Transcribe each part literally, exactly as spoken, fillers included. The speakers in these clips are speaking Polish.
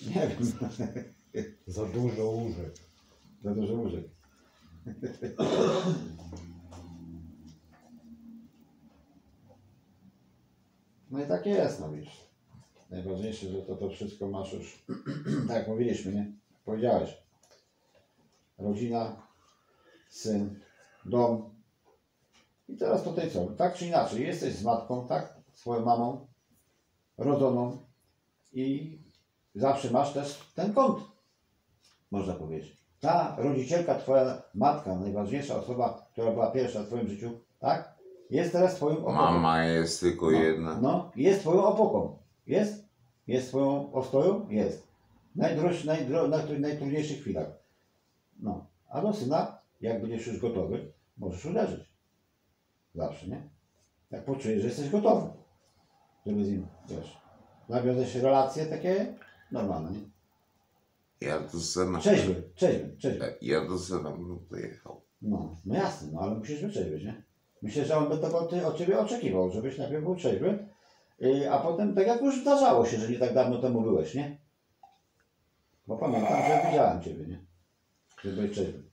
Nie wiem. Za dużo łóżek. Za dużo łóżek. No i tak jest, no wiesz. Najważniejsze, że to, to wszystko masz już, tak jak mówiliśmy, nie? Powiedziałeś. Rodzina, syn, dom. I teraz tutaj co? Tak czy inaczej, jesteś z matką, tak? Swoją mamą, rodzoną i zawsze masz też ten kąt, można powiedzieć. Ta rodzicielka, twoja matka, najważniejsza osoba, która była pierwsza w twoim życiu, tak? Jest teraz twoją opoką. Mama jest tylko no, jedna. No, jest twoją opoką. Jest? Jest twoją ostoją? Jest. Najdroż, najdro, na najtrudniejszych chwilach. No. A do syna, jak będziesz już gotowy, możesz uderzyć. Zawsze, nie? Jak poczujesz, że jesteś gotowy. Żeby z nim, wiesz, nawiązać relacje takie normalne, nie? Ja do syna... Trzeźwy, trzeźwy, trzeźwy. Ja do syna bym pojechał. No, no jasne, no ale musisz być trzeźwy, nie? Myślę, że on by tego od, od ciebie oczekiwał, żebyś najpierw był trzeźwy, yy, a potem, tak jak już zdarzało się, że nie tak dawno temu byłeś, nie? Bo pamiętam, że widziałem ciebie, nie? Że byłeś trzeźwy.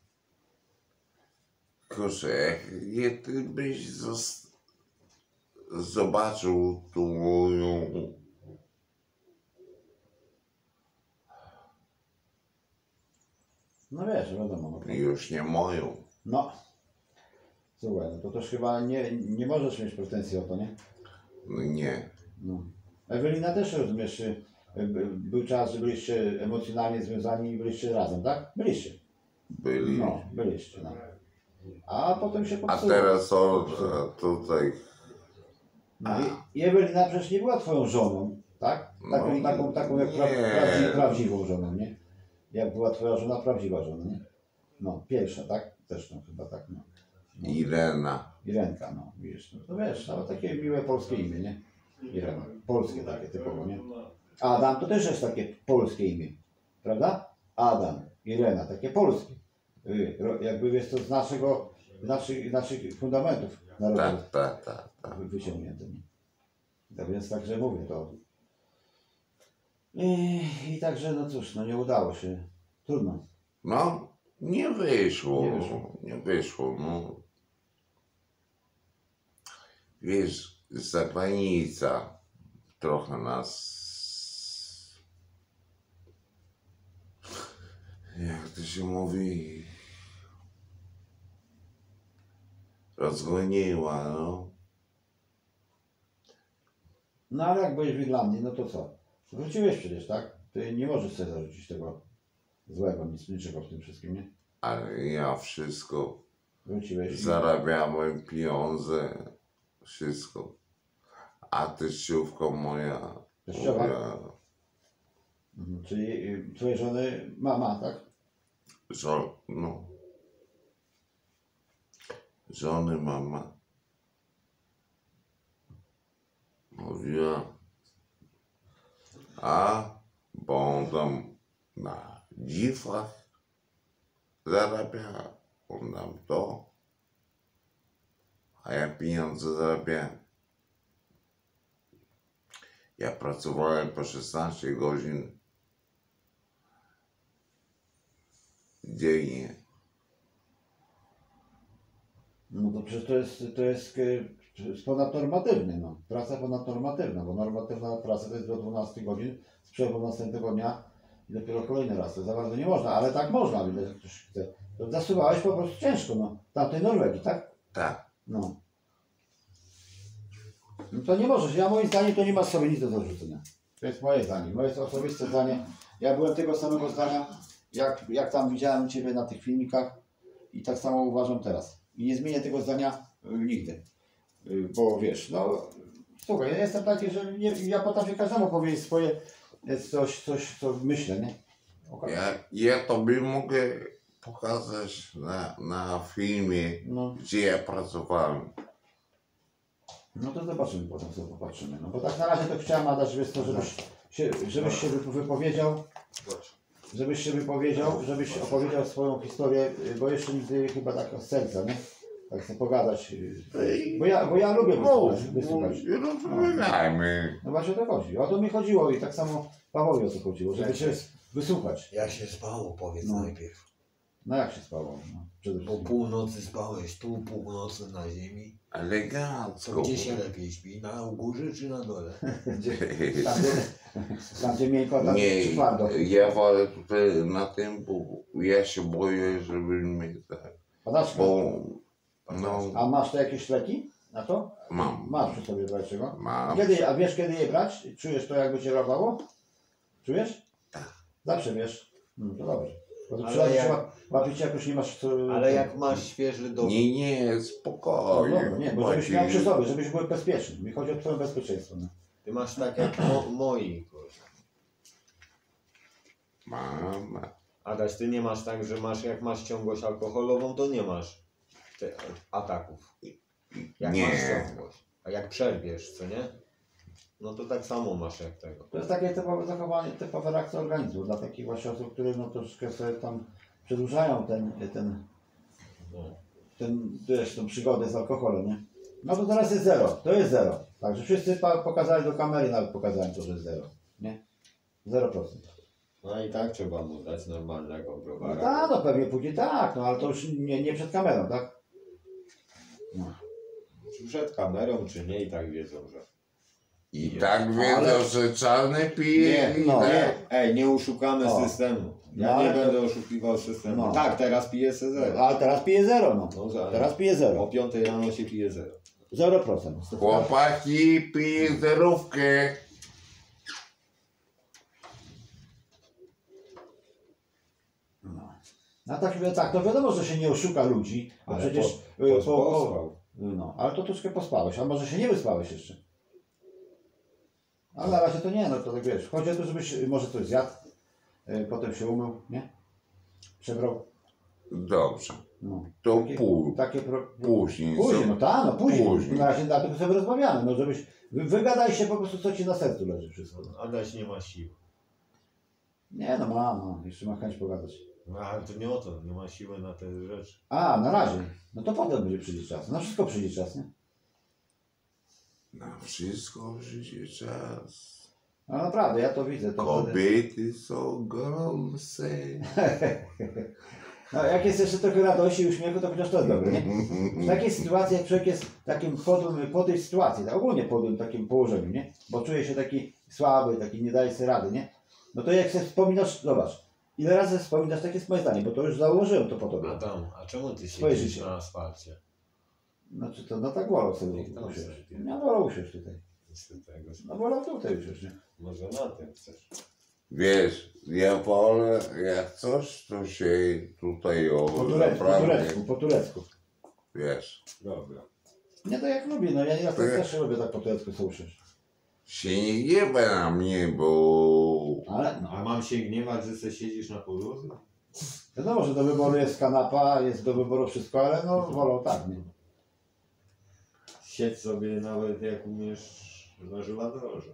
Kurczę, jak nie ty byś zos... zobaczył tą moją... No wiesz, wiadomo. No, Już nie moją. no. Słuchaj, no to też chyba nie, nie możesz mieć pretensji o to, nie? No nie. No. Ewelina też, rozumiesz, y, by- był czas, że byliście emocjonalnie związani i byliście razem, tak? Byliście. Byli. No, byliście, no. A potem się A popsuło. teraz o, tutaj... No i, i Ewelina przecież nie była twoją żoną, tak? Taką, No i- taką, taką jak pra, nie. prawdzi, prawdziwą żoną, nie? Jak była twoja żona, prawdziwa żona, nie? No, pierwsza, tak? Też no, chyba tak, no. no. Irena. Irenka, no, widzisz, no to wiesz, ale takie miłe polskie imię, nie? Irena, polskie takie typowo, nie? Adam to też jest takie polskie imię, prawda? Adam, Irena, takie polskie. Y, ro- Jakby jest to z naszego, z naszych, naszych fundamentów narodowych Tak, tak, tak, tak. wyciągnięte, nie? Tak więc także mówię to. I, I także, no cóż, no nie udało się. Trudno. No, nie wyszło. Nie wyszło. Nie wyszło, no. Wiesz, zagranica trochę nas... Jak to się mówi? Rozgoniła, no. No ale jak byłeś w Irlandii, no to co? Wróciłeś przecież, tak? Ty nie możesz sobie zarzucić tego złego, nic, niczego w tym wszystkim, nie? Ale ja wszystko Wróciłeś i... zarabiałem pieniądze, wszystko. A teściówka moja, Teściowa? moja Mhm. Czyli y, twojej żony mama, tak? żo, no, żony mama mówiła, a bo on tam na dziwach zarabia, on nam to, a ja pieniądze zarabiałem. Ja pracowałem po szesnaście godzin dziennie. No to przecież to jest, to jest, y, to jest ponadnormatywne, no. Praca ponadnormatywna, bo normatywna praca to jest do dwunastu godzin, z przerwą następnego dnia i dopiero kolejny raz. To za bardzo nie można, ale tak można, widać, jak ktoś chce. To zasuwałeś po prostu ciężko, no. W tamtej Norwegii, tak? Tak. No. No to nie możesz. Ja moim zdaniem to nie masz sobie nic do zarzucenia. To jest moje zdanie, moje osobiste zdanie. Ja byłem tego samego zdania, jak, jak tam widziałem Ciebie na tych filmikach i tak samo uważam teraz. I nie zmienię tego zdania y, nigdy. Y, bo wiesz, no słuchaj, ja jestem taki, że nie, ja potrafię każdemu powiedzieć swoje y, coś, coś, co myślę, nie? Okay. Ja, ja tobie mogę pokazać na, na filmie, No. gdzie ja pracowałem. No to zobaczymy potem, co popatrzymy. No bo tak na razie to chciałem, Adaś, wiesz co, żebyś się, żebyś się wypo- wypowiedział, żebyś się wypowiedział, żebyś opowiedział swoją historię, y, bo jeszcze nigdy chyba tak z serca, nie? Tak chcę pogadać, y, bo ja, bo ja lubię wysłuchać. wysłuchać. Rozmawiajmy. No właśnie o to chodzi. O to mi chodziło i tak samo Pawłowi o to chodziło, żeby Jak cię się- wysłuchać. Jak się spało, powiedz No. najpierw. No jak się spało? No, przede Po wszystkim. północy spałeś tu, północy na ziemi. To Elegancko. gdzie się lepiej śpi? Na górze czy na dole? Gdzie, tam, gdzie, tam gdzie miękko, tam Nie, czy twardo. ja wolę tutaj na tym, bo ja się boję, żeby mnie tak. Padaczka. Bo no A masz te jakieś leki na to? mam. Masz przy sobie brać czego? Mam. Kiedy, a wiesz kiedy je brać? Czujesz to jakby cię łapało? Czujesz? Tak. Zawsze wiesz. No to dobrze. Bo to Ale przychodzi, jak- jak... łapie cię jakoś nie masz co... Ale jak masz świeży dowód, Nie, nie, No, spokojnie. dobra, nie, bo żebyś miał przy sobie, żebyś był bezpieczny. Mi chodzi o twoje bezpieczeństwo. No. ty masz tak jak mo moi, kurwa. Mam. Adaś, ty nie masz tak, że masz, jak masz ciągłość alkoholową, to nie masz te ataków. Jak Nie. masz ciągłość. A jak przerwiesz, co nie? No to tak samo masz jak tego. To jest takie typowe zachowanie, typowa reakcja organizmu dla takich właśnie osób, które no troszeczkę sobie tam przedłużają ten, ten, No. ten, wiesz, tą przygodę z alkoholem, nie? No to teraz jest zero, to jest zero. Także wszyscy pa- pokazali do kamery, nawet pokazałem to, że jest zero, nie? Zero procent. No i tak trzeba mu dać normalnego No browara. tak, no pewnie później tak, no ale to już nie, nie przed kamerą, tak? No. Czy przed kamerą, czy nie, i tak wiedzą, że... I tak wiedzą, Ale- że czarny pije Nie, i no, tak. nie, ej, nie oszukamy O. systemu. Ja No, nie ale to- będę oszukiwał systemu. No. Tak, teraz piję se zero. Ale teraz pije zero, no. No, za- Teraz pije O zero. piątej rano się pije zero. Zero procent. Chłopaki pije zerówkę. No. A tak, tak, to wiadomo, że się nie oszuka ludzi, bo Ale przecież... po, y, po, po- po- pospał. No, ale to troszkę pospałeś, a może się nie wyspałeś jeszcze. Ale na razie to nie, no to tak wiesz. Chodzi o to, żebyś y, może coś zjadł, y, potem się umył, nie? Przebrał. Dobrze. No. To Takie- pół. Takie pro... Później. Później, no tak, no później. Później. Na razie na tym sobie rozmawiamy, no żebyś... Wy, wygadaj się po prostu, co ci na sercu leży wszystko. Adaś nie ma siły. Nie no, ma, no, jeszcze ma chęć pogadać. No ale to nie o to, nie ma siły na te rzeczy. A, na razie. No to potem będzie przyjdzie czas. Na wszystko przyjdzie czas, nie? Na wszystko przyjdzie czas. No naprawdę, ja to widzę. To wtedy... Kobiety są gorące. No, jak jest jeszcze trochę radości i uśmiechu, to chociaż to jest dobre, nie? W takiej sytuacji, jak człowiek jest w takim podłym, po tej sytuacji, tak ogólnie podłym takim położeniu, nie? Bo czuje się taki słaby, taki nie daje sobie rady, nie? No to jak sobie wspominasz, zobacz, ile razy wspominasz, takie jest moje zdanie, bo to już założyłem to po tobie. Adam, a czemu ty Swoje siedzisz życie. na asfalcie? Znaczy to, no tak wolał sobie Niech tam usiąść. sobie. Ja wolał usiąść tutaj. Z tego, No wolał tutaj usiąść, nie? może na tym chcesz. Wiesz, ja wolę, jak coś, to się tutaj o Po turecku, po naprawdę, turecku, po turecku. wiesz, Dobra. Nie to jak lubię, no ja, ja To ja- też lubię tak po turecku sobie usiąść. się nie gniewaj na mnie, bo Ale no. A mam się gniewać, że se siedzisz na podłodze? Wiadomo, że do wyboru jest kanapa, jest do wyboru wszystko, ale no wolą tak, nie? Siedź sobie nawet jak umiesz na żeladorze.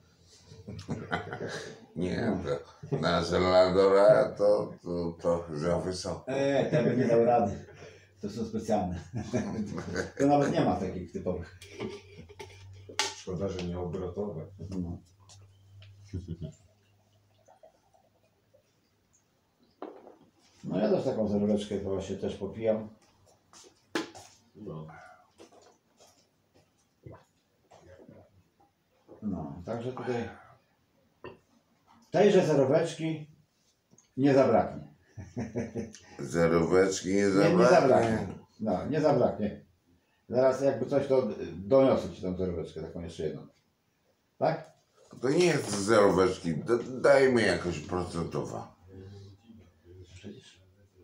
nie, to na żeladora to, to trochę za wysoko. Eee, tego nie dał rady. To są specjalne. To nawet nie ma takich typowych. Szkoda, że nie obrotowe. No. No ja też taką zeróweczkę właśnie też popijam. No. No, także tutaj tejże zeróweczki nie zabraknie. Zeróweczki nie Nie, nie zabraknie. zabraknie. No, nie zabraknie. Zaraz jakby coś, to doniosę ci tą zeróweczkę, taką jeszcze jedną. Tak? To nie jest zeróweczki, da- dajmy jakoś procentowa. Przecież.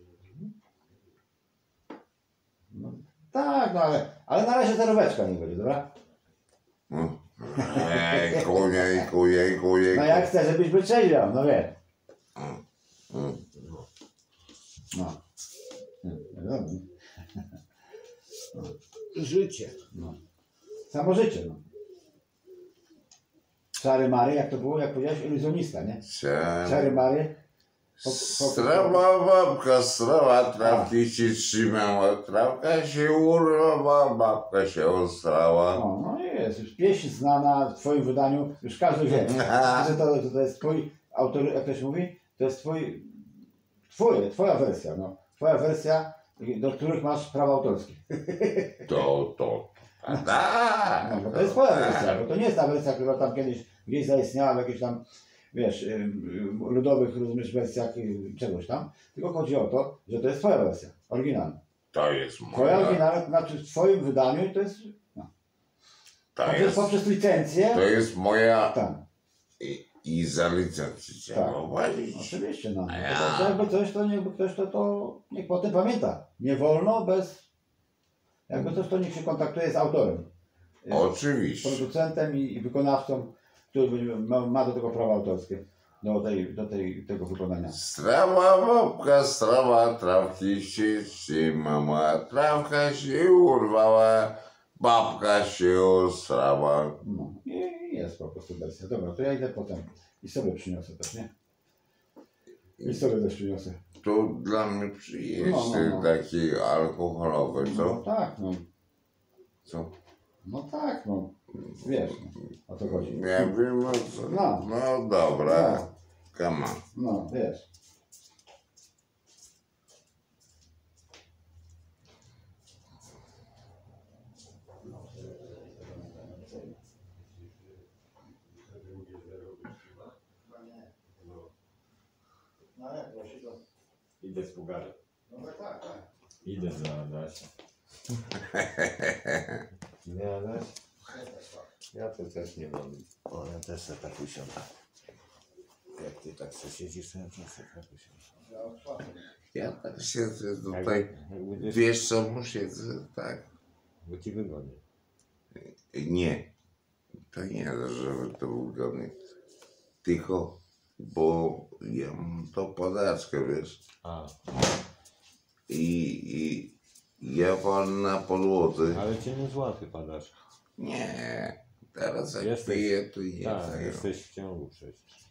No, tak, no ale, ale na razie zeróweczka nie będzie, dobra? No. Jejku, jejku, jejku, jejku. No jak chcesz, żebyś wytrzeźwiał, no wie. Mm. No. Nie, wiadomo. Życie. No. Samo życie, no. Szary Mary, jak to było, jak powiedziałeś, iluzjonista, nie? Szary Czem. Mary. Po- po- Sraba babka, sraba, trawki się trzymała, trawka się urwała, babka się osrała. No, no i jest już pieśń znana w twoim wydaniu, już każdy wie, że to, to jest twój autor, jak to się mówi, to jest twój, twoje, twoja wersja, no. Twoja wersja, do których masz prawa autorskie. To, to. A tak. No, bo to jest twoja wersja, bo to nie jest ta wersja, która tam kiedyś gdzieś zaistniała w jakichś tam, wiesz, y, y, ludowych, rozumiesz, wersjach y, czegoś tam, tylko chodzi o to, że to jest twoja wersja, oryginalna. To jest Twoja moja. oryginalna, znaczy w twoim wydaniu to jest, no. To poprzez, jest, poprzez licencję, to jest moja. tak, I, i za licencję trzeba Tak. płacić. oczywiście, no. A To ja. znaczy, jakby coś, to niech ktoś to, to niech potem pamięta. Nie wolno bez, jakby coś, to niech się kontaktuje z autorem. Z Oczywiście. producentem i, i wykonawcą, który będzie- ma, ma do tego prawa autorskie, do, tej, do tej, tego wykonania. Strawa babka, strawa trawki się trzymała, trawka się urwała, babka się ostrała. No i i jest po prostu wersja. Dobra, to ja idę potem i sobie przyniosę też, nie? I sobie też przyniosę. To dla mnie przyjeźdź No, no, no. taki alkoholowy, No co? tak, no. Co? No tak, no. Wiesz, no, o co chodzi. Nie wiem o co. No. No dobra, No. come on. No, wiesz. No ale proszę to. Idę z pugarem. No tak, tak. Idę za Adasia. Nie Adaś? Ja to też nie mam. O, ja też sobie tak usiądę. Jak ty tak sobie siedzisz, to ja też sobie tak usiądę. Ja tak siedzę Jak- tutaj. jak będziesz- Wiesz co, mu siedzę tak. Bo ci wygodnie. Nie. To nie, żeby to był godny. Tylko, bo ja mam to podaczkę, wiesz. A, I, i ja wam na podłodze. ale cię nie złapie padasz. Nie. Teraz jak Jesteś- piję, to nie Tak, daję. jesteś w ciągu przecież.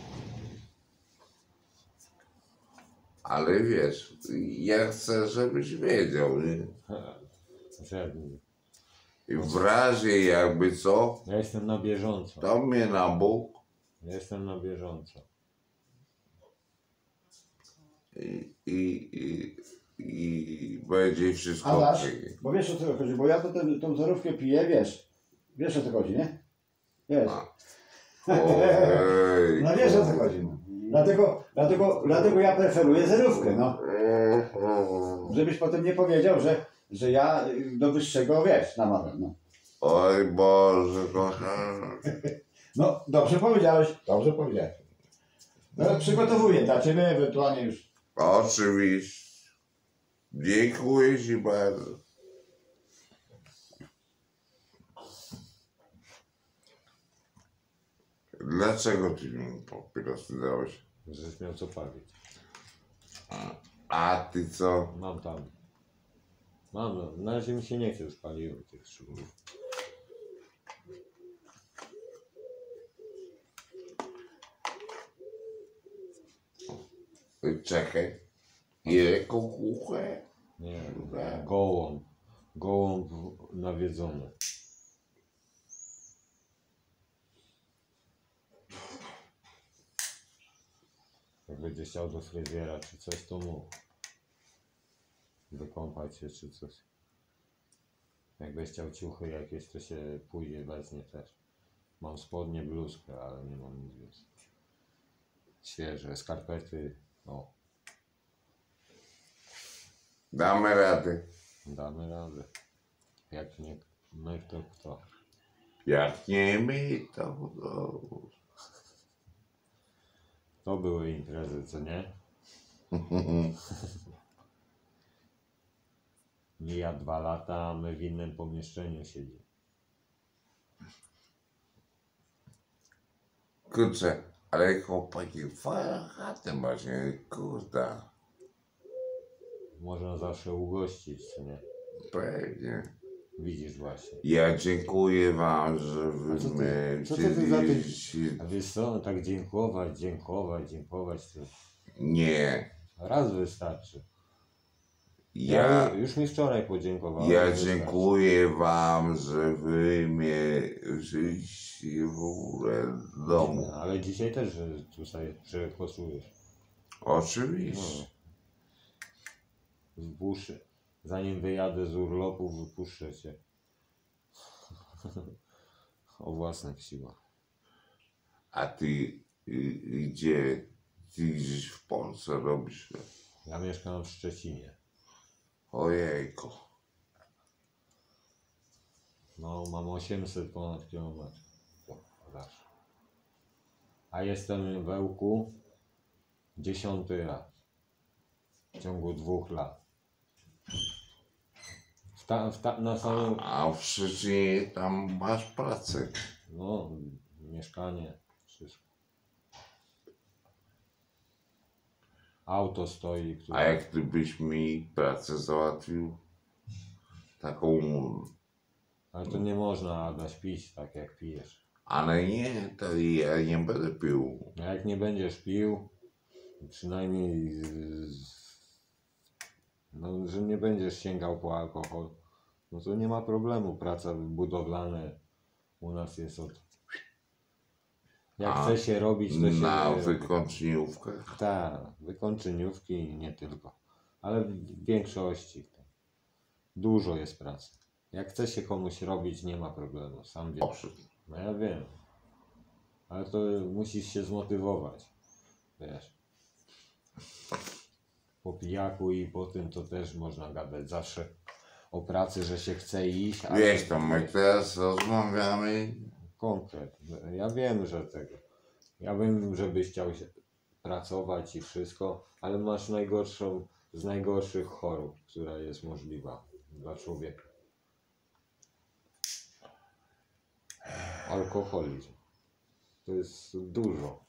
Ale wiesz, ja chcę, żebyś wiedział, nie? Żadny. I w razie jakby co, Ja jestem na bieżąco. to mnie na bok Ja jestem na bieżąco. i, i, i, i będzie wszystko Adaś, okej. bo wiesz o co chodzi, bo ja to ten, tą zarówkę piję, wiesz. Wiesz o co chodzi, nie? Wiesz. A. Ojej. No wiesz o co chodzi, no. Dlatego, dlatego, dlatego ja preferuję zerówkę, no. Żebyś potem nie powiedział, że, że ja do wyższego, wiesz, namawiam, no. Oj Boże, kochany. No, dobrze powiedziałeś. Dobrze powiedziałeś. No, przygotowuję dla Ciebie, ewentualnie już. Oczywiście. Dziękuję Ci bardzo. Dlaczego Ty mi papierosy dałeś? Żeś miał co palić. A Ty co? Mam tam. Mam, no. Na razie mi się nie chce, już paliłem tych szumów. Czekaj. Ile kukułkę? Nie, gołąb. Gołąb nawiedzony. Jak będzie chciał do fryzjera czy coś, to mów. Wykąpać się czy coś. Jak będzie chciał ciuchy jakieś, to się pójdzie, wezmie też. Mam spodnie, bluzkę, ale nie mam nic więcej. Świeże, skarpety, o, Damy radę. damy radę. Jak nie my, to kto? Jak nie my, to... to... To były imprezy, co nie? Mija dwa lata, a my w innym pomieszczeniu siedzimy. Kurczę, ale chłopaki, fajną chatę masz, nie? Kurde. Można zawsze ugościć, co nie? Pewnie. Widzisz właśnie. Ja dziękuję wam, że A wy co ty- mnie co ty tu za ty- wzięliście. A wiesz co, tak dziękować, dziękować, dziękować, to Nie. raz wystarczy. Ja, Ja, już mi wczoraj podziękowałem. ja wystarczy. dziękuję wam, że wy mnie wzięliście w ogóle do domu. Ale dzisiaj też, że tutaj, że posłujesz. Oczywiście. Wpuszczę. Zanim wyjadę z urlopu, wypuszczę cię. O własnych siłach. A ty y, gdzie? Ty gdzieś w Polsce robisz? Ja mieszkam w Szczecinie. Ojejku. No, mam osiemset ponad kilometrów. Zawsze. A jestem w Ełku dziesiąty raz. W ciągu dwóch lat. W ta, w ta, na samym, A w Szczecinie tam masz pracę. no, mieszkanie, wszystko. Auto stoi, A które... jak ty byś mi pracę załatwił? Taką, Ale to nie można, Adaś, pić tak jak pijesz. ale nie, to ja nie będę pił. A jak nie będziesz pił, przynajmniej z, no, że nie będziesz sięgał po alkohol, no to nie ma problemu. Praca budowlana u nas jest od... Jak A chce się robić, to się... Na wykończeniówkach? Tak, wykończeniówki i nie tylko. Ale w większości dużo jest pracy. Jak chce się komuś robić, nie ma problemu, sam wiesz. Owszem. No ja wiem. Ale to musisz się zmotywować. Wiesz. Po pijaku i po tym to też można gadać zawsze o pracy, że się chce iść. ale- Wiesz, Tomek, teraz rozmawiamy. Konkret. Ja wiem, że tego. Ja wiem, żebyś chciał się pracować i wszystko, ale masz najgorszą z najgorszych chorób, która jest możliwa dla człowieka. Alkoholizm. To jest dużo.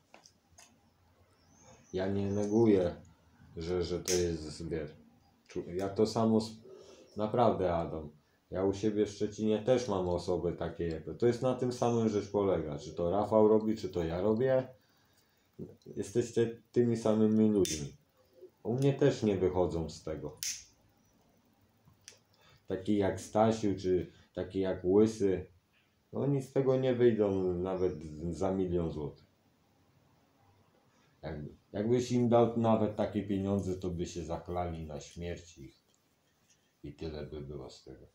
Ja nie neguję, że, że to jest, wiesz, czu- ja to samo, s- naprawdę, Adam, ja u siebie w Szczecinie też mam osoby takie jak to. To jest na tym samym rzecz polega, czy to Rafał robi, czy to ja robię. Jesteście tymi samymi ludźmi. U mnie też nie wychodzą z tego. Taki jak Stasiu, czy taki jak Łysy, no oni z tego nie wyjdą nawet za milion złotych. Jakby, jakbyś im dał nawet takie pieniądze, to by się zaklali na śmierć ich. I tyle by było z tego.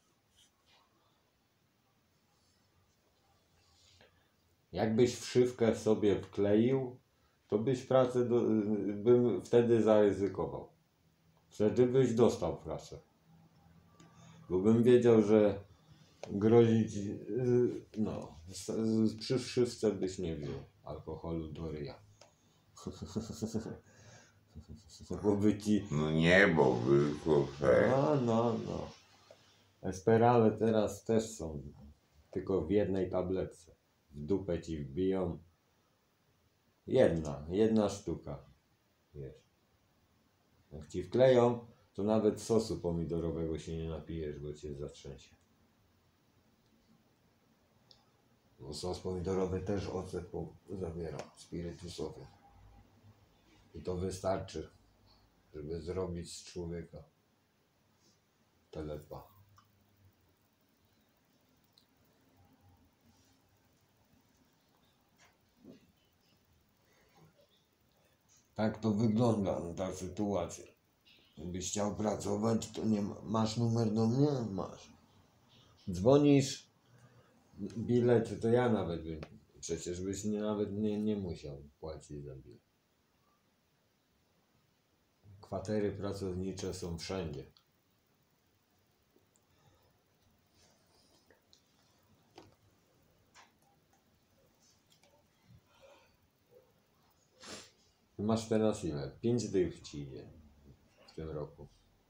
Jakbyś wszywkę sobie wkleił, to byś pracę, do, bym wtedy zaryzykował. Wtedy byś dostał pracę. Bo bym wiedział, że grozić, yy, no, z, z, przy wszywce byś nie wziął alkoholu do ryja. Bo by ci... No nie, bo wy, kurczę. No, no, no. Esperale teraz też są, tylko w jednej tabletce. W dupę ci wbiją. Jedna, jedna sztuka. Wiesz. Jak ci wkleją, to nawet sosu pomidorowego się nie napijesz, bo cię zatrzęsie. Bo sos pomidorowy też ocet po- zawiera, spirytusowy. I to wystarczy, żeby zrobić z człowieka telepa. Tak to wygląda, no, ta sytuacja. Gdybyś chciał pracować, to nie ma. Masz numer do mnie? Masz. Dzwonisz, bilet, to ja nawet bym, przecież byś nie, nawet nie, nie musiał płacić za bilet. Kwatery pracownicze są wszędzie. Masz teraz ile? Pięć dych ci idzie w tym roku.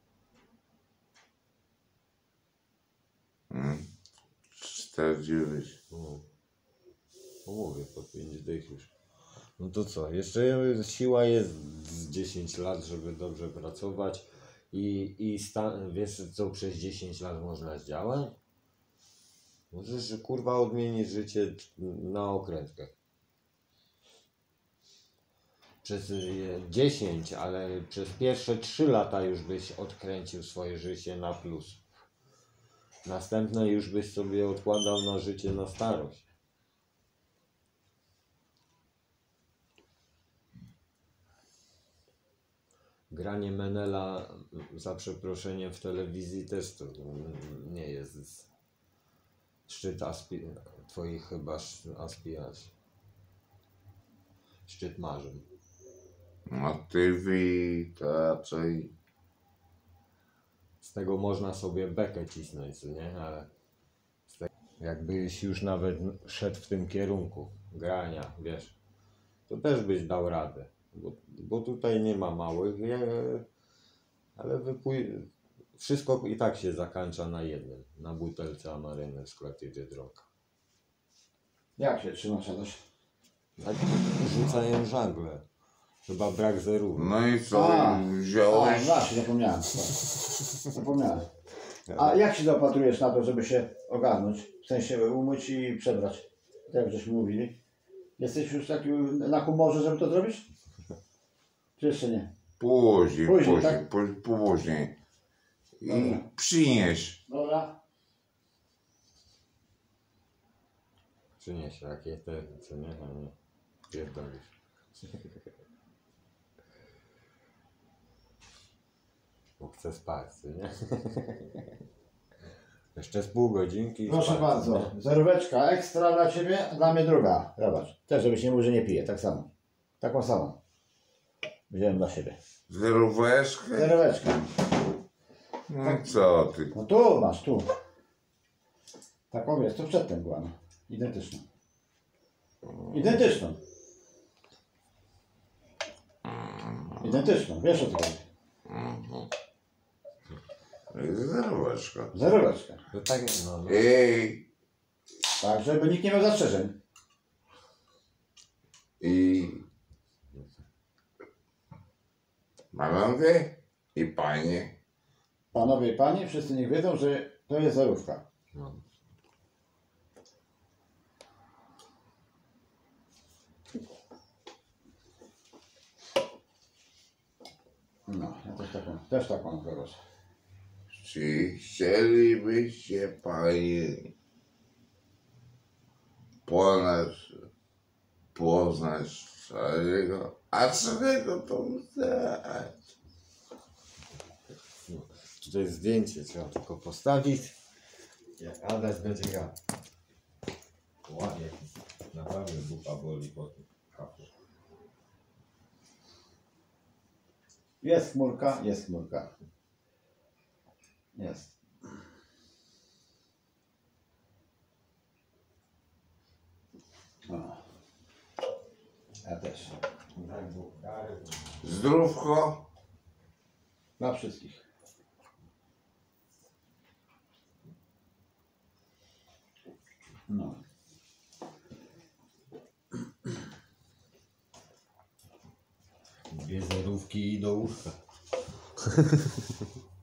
Mm. czterdzieści. No. No mówię, po pięć dych już. No to co, jeszcze siła jest z dziesięć lat, żeby dobrze pracować i, i sta- wiesz co przez dziesięć lat można zdziałać? Możesz kurwa odmienić życie na okrętkę. przez y, dziesięć, ale przez pierwsze trzy lata już byś odkręcił swoje życie na plus. Następne już byś sobie odkładał na życie na starość. Granie menela, za przeproszeniem, w telewizji też to nie jest szczyt aspi- twoich chyba sz- aspiracji. Szczyt marzeń. No T V to raczej Z tego można sobie bekę cisnąć, co nie? Ale z te- jakbyś już nawet szedł w tym kierunku grania, wiesz, to też byś dał radę. Bo, bo tutaj nie ma małych, nie, ale wypój... wszystko i tak się zakończa na jednym. Na butelce amaryny w sklepie Biedronka. Jak się trzymasz, Adaś? Tak rzucają żagle. Chyba brak zerów. no i co, A, wziąłeś? A, właśnie, zapomniałem. Zapomniałem. A jak się zaopatrujesz na to, żeby się ogarnąć? W sensie umyć i przebrać? Tak jak żeśmy mówili. Jesteś już taki na humorze, żeby to zrobić? Czy jeszcze nie? Później, Później, później, tak? później, później. I Dobra. przynieś. Dobra. Przynieś rakietę, co nie? A nie. Pierdolisz. Bo chcę spać, co nie? Jeszcze z pół godzinki. i Proszę spać, bardzo, co nie? zeróweczka ekstra dla Ciebie, a dla mnie druga. Zobacz, też żebyś nie mówił, że nie piję, tak samo. Taką samą. Wziąłem dla siebie. Zeróweczkę? Zeróweczka. No co ty? No tu masz, tu. Taką jest, to przedtem była, no. Identyczną. Identyczną. Identyczną, wiesz o co chodzi. Mhm. Zeróweczka. Zeróweczka. To tak, no, no. Ej, Tak, żeby nikt nie miał zastrzeżeń. i panowie i panie, Panowie i panie, wszyscy niech wiedzą, że to jest zerówka. no. No, ja też taką, też taką zaraz. czy chcielibyście panie poznać, poznać całego, a czego to znać? No. Tutaj zdjęcie trzeba tylko postawić. Jak Adaś będzie gadał. Ładnie. Naprawdę dupa boli po tym kaple. Jest chmurka, jest chmurka. Jest. O. Ja też. Zdrówko, Dla wszystkich. No. Dwie zerówki i do łóżka.